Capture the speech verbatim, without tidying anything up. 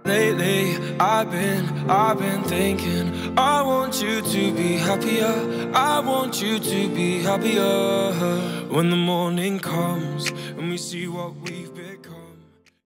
Lately, I've been, I've been thinking I want you to be happier, I want you to be happier. When the morning comes and we see what we've become.